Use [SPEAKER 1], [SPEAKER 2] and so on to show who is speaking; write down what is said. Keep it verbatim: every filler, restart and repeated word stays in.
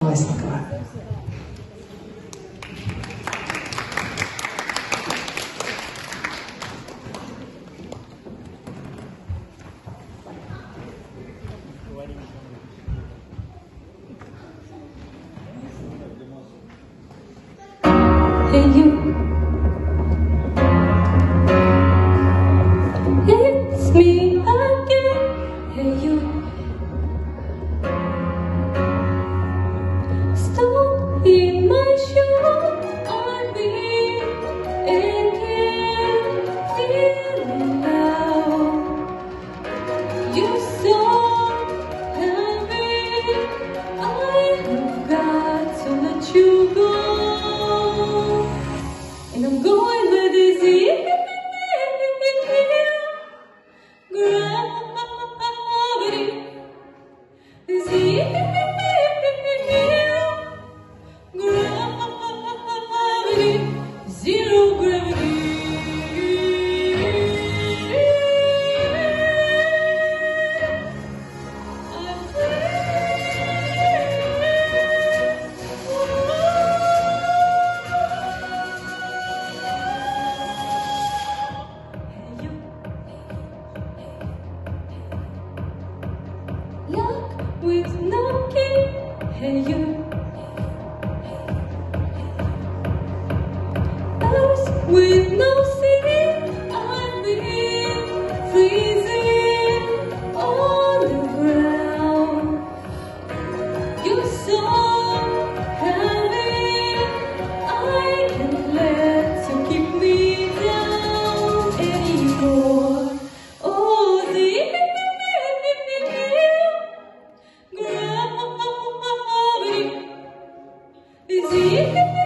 [SPEAKER 1] Васникова.
[SPEAKER 2] Hey you, it's me again. Hey you, stop in my shoes. I'm being and can't feel it now. You're so heavy, I have got to let you go. And I'm going with this gravity. This gravity. Zero gravity. Lock with no key. Hey you, earth with no sea. I've been freezing on the ground. You're so heavy, I can't let you keep me down anymore. Oh, the gravity is